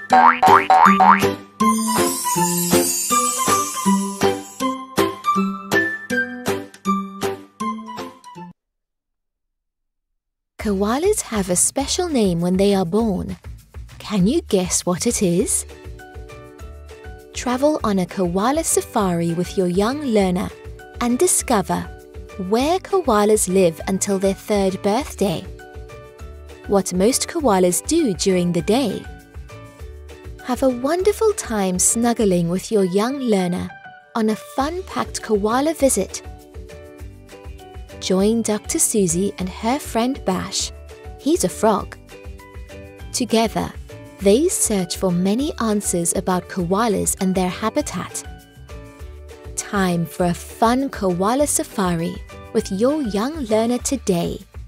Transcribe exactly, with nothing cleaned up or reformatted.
Koalas have a special name when they are born. Can you guess what it is? Travel on a koala safari with your young learner and discover where koalas live until their third birthday, what most koalas do during the day. Have a wonderful time snuggling with your young learner on a fun-packed koala visit. Join Doctor Susie and her friend Bash. He's a frog. Together, they search for many answers about koalas and their habitat. Time for a fun koala safari with your young learner today.